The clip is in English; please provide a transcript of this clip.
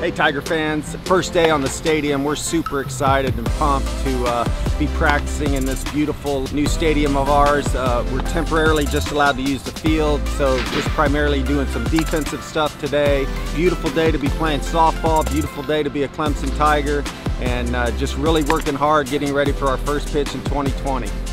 Hey Tiger fans, first day on the stadium. We're super excited and pumped to be practicing in this beautiful new stadium of ours. We're temporarily just allowed to use the field, so just primarily doing some defensive stuff today. Beautiful day to be playing softball, beautiful day to be a Clemson Tiger, and just really working hard getting ready for our first pitch in 2020.